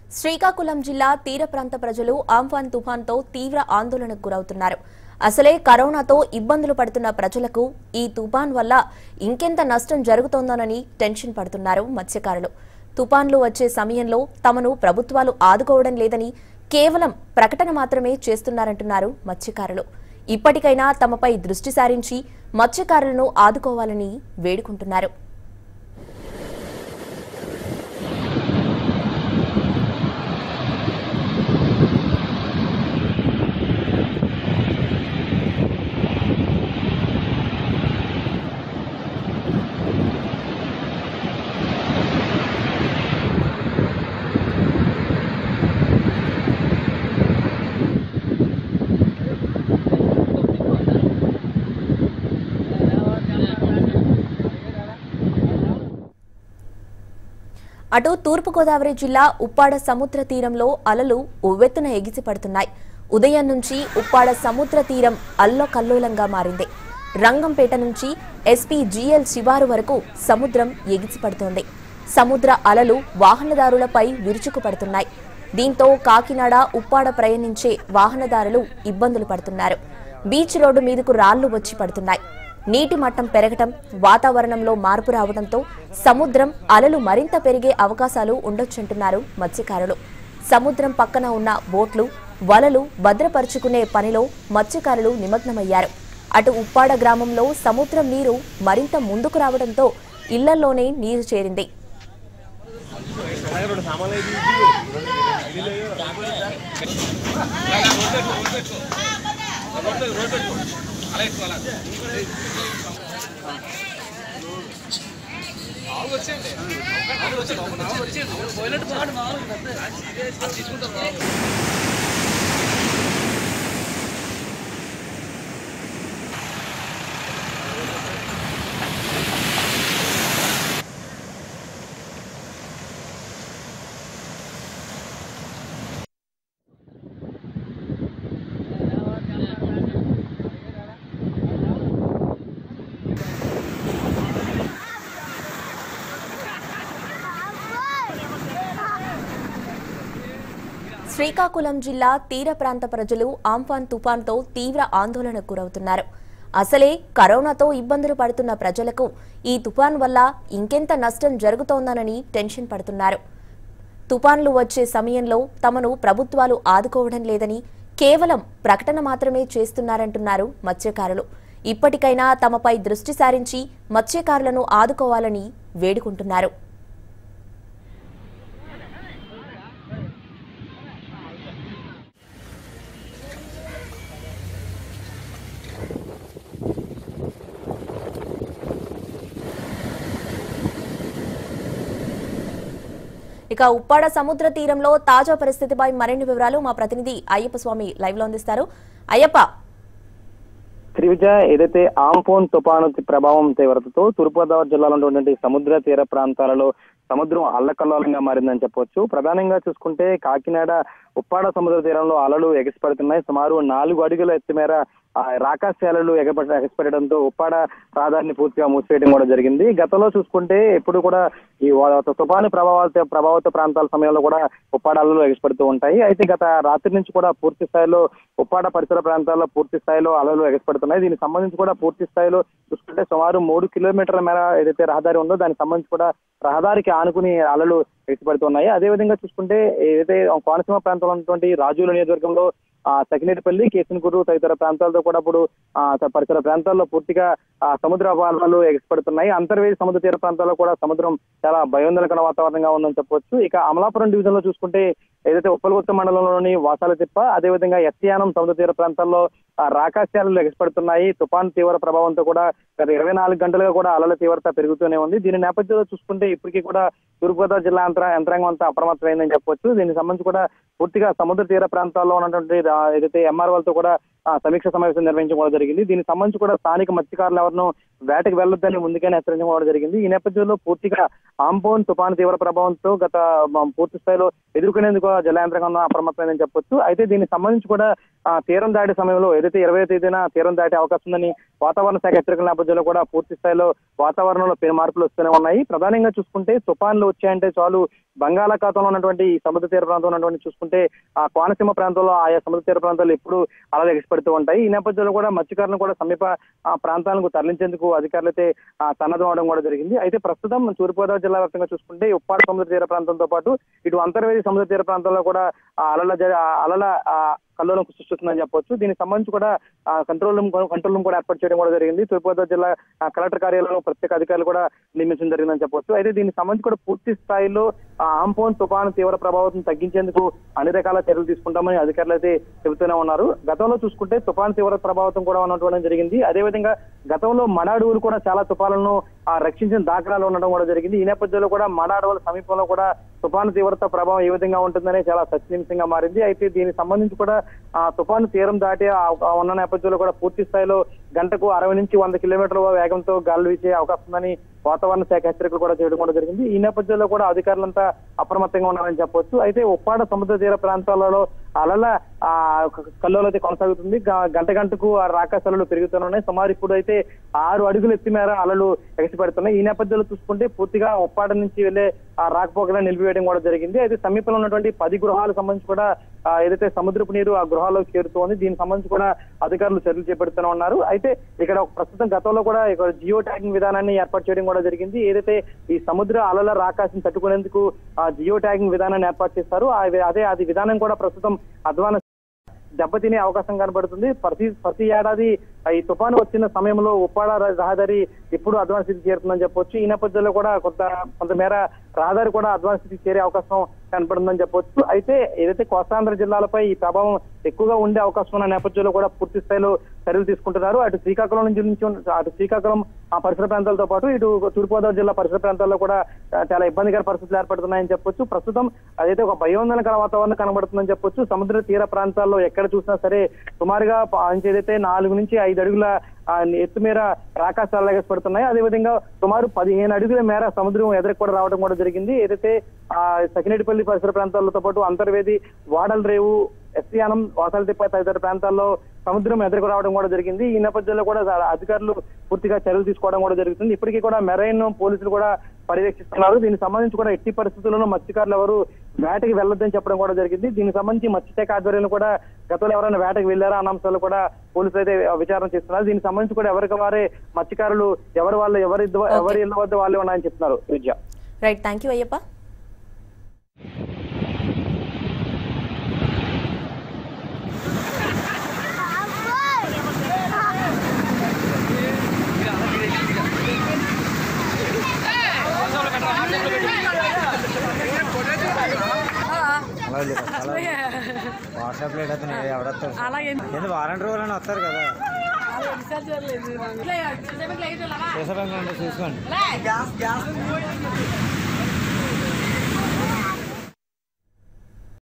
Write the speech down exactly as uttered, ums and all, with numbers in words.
శ్రీకాకుళం జిల్లా తీర ప్రాంత ప్రజలు ఆంఫాన్ తుఫాన్తో తీవ్ర ఆందోళనకు గురవుతున్నారు. అసలే కరోనాతో ఇబ్బందులు పడుతున్న ప్రజలకు ఈ తుఫాన్ వల్ల ఇంకెంత నష్టం జరుగుతోందోనని టెన్షన్ పడుతున్నారు మత్స్యకారులు. తుఫాన్లు వచ్చే సమయంలో తమను ప్రభుత్వాలు ఆదుకోవడం లేదని కేవలం ప్రకటన మాత్రమే చేస్తున్నారంటున్నారు మత్స్యకారులు. ఇప్పటికైనా తమపై దృష్టి సారించి మత్స్యకారులను ఆదుకోవాలని వేడుకుంటున్నారు. అటు తూర్పుగోదావరి జిల్లా ఉప్పాడ సముద్ర తీరంలో అలలు ఉవ్వెత్తున ఎగిసిపడుతున్నాయి. ఉదయం నుంచి ఉప్పాడ సముద్ర తీరం అల్లకల్లోలంగా మారింది. రంగంపేట నుంచి ఎస్పీ జీఎల్ శివారు వరకు సముద్రం ఎగిసిపడుతోంది. సముద్ర అలలు వాహనదారులపై విరుచుకుపడుతున్నాయి. దీంతో కాకినాడ ఉప్పాడ ప్రయాణించే వాహనదారులు ఇబ్బందులు పడుతున్నారు. బీచ్ రోడ్డు మీదకు రాళ్లు వచ్చి పడుతున్నాయి. నీటి మట్టం పెరగటం, వాతావరణంలో మార్పు రావడంతో సముద్రం అలలు మరింత పెరిగే అవకాశాలు ఉండొచ్చంటున్నారు మత్స్యకారులు. సముద్రం పక్కన ఉన్న బోట్లు, వలలు భద్రపరుచుకునే పనిలో మత్స్యకారులు నిమగ్నమయ్యారు. అటు ఉప్పాడ గ్రామంలో సముద్రం నీరు మరింత ముందుకు రావడంతో ఇళ్లలోనే నీరు చేరింది. శ్రీకాకుళం జిల్లా తీర ప్రాంత ప్రజలు ఆంఫాన్ తుఫాన్తో తీవ్ర ఆందోళనకు గురవుతున్నారు. అసలే కరోనాతో ఇబ్బందులు పడుతున్న ప్రజలకు ఈ తుఫాన్ వల్ల ఇంకెంత నష్టం జరుగుతోందోనని టెన్షన్ పడుతున్నారు. తుఫాన్లు వచ్చే సమయంలో తమను ప్రభుత్వాలు ఆదుకోవడం లేదని కేవలం ప్రకటన మాత్రమే చేస్తున్నారంటున్నారు మత్స్యకారులు. ఇప్పటికైనా తమపై దృష్టి సారించి మత్స్యకారులను ఆదుకోవాలని వేడుకుంటున్నారు. ఇక ఉప్పాడ సముద్ర తీరంలో తాజా పరిస్థితిపై మరిన్ని వివరాలు మా ప్రతినిధి అయ్యప్ప స్వామి లైవ్ లో అందిస్తారు. అయ్యప్ప, శ్రీవిజ, ఏదైతే ఆంఫాన్ తుఫాను ప్రభావం తీవ్రతతో తూర్పుగోదావరి జిల్లాలో ఉన్నటువంటి సముద్ర తీర ప్రాంతాలలో సముద్రం అల్లకల్లోలంగా మారిందని చెప్పొచ్చు. ప్రధానంగా చూసుకుంటే కాకినాడ ఉప్పాడ సముద్ర తీరంలో అలలు ఎగసిపడుతున్నాయి. సుమారు నాలుగు అడుగుల ఎత్తు మేర రాకాశాలలు ఎగపడ ఎగసిపడడంతో ఉప్పాడ రహదారిని పూర్తిగా మూసివేయడం కూడా జరిగింది. గతంలో చూసుకుంటే ఎప్పుడు కూడా ఈ తుఫాను ప్రభావిత ప్రభావిత ప్రాంతాల సమయంలో కూడా ఉప్పాడ అలలు ఎగసిపడుతూ ఉంటాయి. అయితే గత రాత్రి నుంచి కూడా పూర్తి స్థాయిలో ఉప్పాడ పరిసర ప్రాంతాల్లో పూర్తి స్థాయిలో అలలు ఎగసిపడుతున్నాయి. దీనికి సంబంధించి కూడా పూర్తి స్థాయిలో చూసుకుంటే సుమారు మూడు కిలోమీటర్ల మేర ఏదైతే రహదారి ఉందో దానికి సంబంధించి కూడా రహదారికి ఆనుకుని అలలు ఎగసిపడుతున్నాయి. అదేవిధంగా చూసుకుంటే ఏదైతే కోనసీమ ప్రాంతంలో ఉన్నటువంటి రాజుల నియోజకవర్గంలో ఆ సకినేటిపల్లి, కేసనకూరు తదితర ప్రాంతాలతో కూడా ఇప్పుడు ఆ పరిసర ప్రాంతాల్లో పూర్తిగా ఆ సముద్ర అలలు ఎగసిపడుతున్నాయి. అంతర్వేది సముద్ర తీర ప్రాంతాల్లో కూడా సముద్రం చాలా భయోందనకర వాతావరణంగా ఉందని చెప్పొచ్చు. ఇక అమలాపురం డివిజన్ లో చూసుకుంటే ఏదైతే ఉప్పలగుత్త మండలంలోని వాసాల తిప్ప, అదేవిధంగా ఎస్యానం సముద్ర తీర ప్రాంతాల్లో రాకాశాలలు ఎగసిపడుతున్నాయి. తుఫాన్ తీవ్ర ప్రభావంతో కూడా గత ఇరవై నాలుగు గంటలుగా కూడా అలల తీవ్రత పెరుగుతూనే ఉంది. దీని నేపథ్యంలో చూసుకుంటే ఇప్పటికీ కూడా తూర్పుగోదావరి జిల్లా యంత్రాంగం అంతా అప్రమత్తమైందని చెప్పొచ్చు. దీనికి సంబంధించి కూడా పూర్తిగా సముద్ర తీర ప్రాంతాల్లో ఉన్నటువంటి ఏదైతే ఎంఆర్ఓలతో కూడా సమీక్ష సమావేశం నిర్వహించడం కూడా జరిగింది. దీనికి సంబంధించి కూడా స్థానిక మత్స్యకారులు ఎవరినూ వేటకు వెళ్లొద్దని ముందుగానే హెచ్చరించడం కూడా జరిగింది. ఈ నేపథ్యంలో పూర్తిగా ఆంఫాన్ తుఫాను తీవ్ర ప్రభావంతో గత పూర్తి స్థాయిలో ఎదుర్కొనేందుకు జిల్లా యంత్రాంగం అప్రమత్తమైందని చెప్పొచ్చు. అయితే దీనికి సంబంధించి కూడా ఆ తీరం దాటే సమయంలో ఏదైతే ఇరవై తేదీన తీరం దాటే అవకాశం ఉందని వాతావరణ శాఖ హెచ్చరికల నేపథ్యంలో కూడా పూర్తి స్థాయిలో వాతావరణంలో పెను మార్పులు వస్తూనే ఉన్నాయి. ప్రధానంగా చూసుకుంటే తుఫాన్లు వచ్చాయంటే చాలు బంగాళాఖాతంలో ఉన్నటువంటి సముద్ర తీర ప్రాంతంలో ఉన్నటువంటి చూసుకుంటే ఆ కోనసీమ ప్రాంతంలో ఆయా సముద్ర తీర ప్రాంతాల్లో ఎప్పుడు అలలు ఎగసిపడుతూ ఉంటాయి. ఈ నేపథ్యంలో కూడా మత్స్యకారులను కూడా సమీప ఆ ప్రాంతాలకు తరలించేందుకు అధికారులు అయితే సన్నద్ధం అవడం కూడా జరిగింది. అయితే ప్రస్తుతం తూర్పుగోదావరి జిల్లా వ్యాప్తంగా చూసుకుంటే ఉప్పాడ సముద్ర తీర ప్రాంతంతో పాటు ఇటు అంతర్వేది సముద్ర తీర ప్రాంతంలో కూడా అలల అలల కల్లోలం సృష్టిస్తుందని చెప్పొచ్చు. దీనికి సంబంధించి కూడా కంట్రోల్ రూమ్ కంట్రోల్ రూమ్ కూడా ఏర్పాటు చేయడం కూడా జరిగింది. తూర్పుగోదావరి జిల్లా కలెక్టర్ కార్యాలయంలో ప్రత్యేక అధికారులు కూడా నియమించడం జరిగిందని చెప్పొచ్చు. అయితే దీనికి సంబంధించి కూడా పూర్తి స్థాయిలో ఆంఫోన్ తుఫాను తీవ్ర ప్రభావం తగ్గించేందుకు అన్ని రకాల చర్యలు తీసుకుంటామని అధికారులు అయితే చెబుతూనే ఉన్నారు. గతంలో చూసుకుంటే తుఫాను తీవ్ర ప్రభావం కూడా ఉండడం జరిగింది. అదేవిధంగా గతంలో మడ అడవులు కూడా చాలా తుఫాలను రక్షించిన దాఖలాలు ఉండడం కూడా జరిగింది. ఈ నేపథ్యంలో కూడా మడ అడవుల సమీపంలో కూడా తుఫాను తీవ్రత ప్రభావం ఏ విధంగా ఉంటుందనే చాలా చర్చనీయాంశంగా మారింది. అయితే దీనికి సంబంధించి కూడా ఆ తుఫాను తీరం దాటి ఉన్న నేపథ్యంలో కూడా పూర్తి స్థాయిలో గంటకు అరవై నుంచి వంద కిలోమీటర్ల వేగంతో గాలులు వీచే అవకాశం ఉందని వాతావరణ శాఖ హెచ్చరికలు కూడా చేయడం కూడా జరిగింది. ఈ నేపథ్యంలో కూడా అధికారులంతా అప్రమత్తంగా ఉన్నారని చెప్పొచ్చు. అయితే ఉప్పాడ సముద్ర తీర ప్రాంతాలలో అలల ఆ కల్లోలు అయితే కొనసాగుతుంది. గంట గంటకు ఆ రాకాశలు పెరుగుతున్నాయి. సుమారు ఇప్పుడు అయితే ఆరు అడుగుల ఎత్తి మేర అలలు ఎగసిపడుతున్నాయి. ఈ నేపథ్యంలో చూసుకుంటే పూర్తిగా ఉప్పాడ నుంచి వెళ్లే ఆ రాకపోకలను నిలిపివేయడం కూడా జరిగింది. అయితే సమీపంలో ఉన్నటువంటి పది గృహాలకు సంబంధించి కూడా ఏదైతే సముద్రపు నీరు ఆ గృహాల్లోకి చేరుతోంది. దీనికి సంబంధించి కూడా అధికారులు చర్యలు చేపడుతూనే ఉన్నారు. అయితే ఇక్కడ ప్రస్తుతం గతంలో కూడా ఇక్కడ జియో ట్యాగింగ్ విధానాన్ని ఏర్పాటు చేయడం కూడా జరిగింది. ఏదైతే ఈ సముద్ర అలల రాకాశం తట్టుకునేందుకు ఆ జియో ట్యాగింగ్ విధానాన్ని ఏర్పాటు చేస్తారు. అదే అది విధానం కూడా ప్రస్తుతం అధ్వాన దెబ్బతినే అవకాశం కనబడుతుంది. ప్రతి ప్రతి ఏడాది ఈ తుఫాను వచ్చిన సమయంలో ఉప్పాడ రహదారి ఎప్పుడు అధ్వాన స్థితి చేరుతుందని చెప్పొచ్చు. ఈ నేపథ్యంలో కూడా కొంత కొంతమేర రహదారి కూడా అధ్వాన స్థితికి చేరే అవకాశం కనపడుతుందని చెప్పొచ్చు. అయితే ఏదైతే కోస్తాంధ్ర జిల్లాలపై ఈ ప్రభావం ఎక్కువగా ఉండే అవకాశం ఉన్న నేపథ్యంలో కూడా పూర్తి స్థాయిలో చర్యలు తీసుకుంటున్నారు. అటు శ్రీకాకుళం నుంచి అటు శ్రీకాకుళం ఆ పరిసర ప్రాంతాలతో పాటు ఇటు తూర్పుగోదావరి జిల్లా పరిసర ప్రాంతాల్లో కూడా చాలా ఇబ్బందికర పరిస్థితులు ఏర్పడుతున్నాయని చెప్పొచ్చు. ప్రస్తుతం అదైతే ఒక భయోందనకర వాతావరణం కనబడుతుందని చెప్పొచ్చు. సముద్ర తీర ప్రాంతాల్లో ఎక్కడ చూసినా సరే సుమారుగా ఏదైతే నాలుగు నుంచి ఐదు అడుగుల ఎత్తు మేర రాకాశాలు ఎగసిపడుతున్నాయి. అదేవిధంగా సుమారు పదిహేను అడుగుల మేర సముద్రం ఎదురుకు కూడా రావడం కూడా జరిగింది. ఏదైతే ఆ సకినేటిపల్లి పరిసర ప్రాంతాలతో పాటు అంతర్వేది, వాడల రేవు, ఎస్సీయానం, వాసాలతిప్ప తదితర ప్రాంతాల్లో సముద్రం ఎదురుకు రావడం కూడా జరిగింది. ఈ నేపథ్యంలో కూడా అధికారులు పూర్తిగా చర్యలు తీసుకోవడం కూడా జరుగుతుంది. ఇప్పటికీ కూడా మెరైన్ పోలీసులు కూడా పర్యవేక్షిస్తున్నారు. దీనికి సంబంధించి కూడా ఎట్టి పరిస్థితుల్లోనూ మత్స్యకారులు ఎవరు వేటకి వెళ్ళొద్దని చెప్పడం కూడా జరిగింది. దీనికి సంబంధించి మత్స్యశాఖ ఆధ్వర్యంలో కూడా గతంలో ఎవరైనా వేటకి వెళ్ళారా అన్న అంశాలు కూడా పోలీసులు అయితే విచారణ చేస్తున్నారు. దీనికి సంబంధించి కూడా ఎవరికి వారే మత్స్యకారులు ఎవరి వాళ్ళు ఎవరి ఎవరి ఇళ్ల వద్ద వాళ్ళే ఉన్నాయని చెప్తున్నారు. Vidya right, thank you Ayyappa. WhatsApp లో ఎవడొస్తారు ఎందుకు వారంటీ రోజులని వస్తారు కదా చూసుకోండి.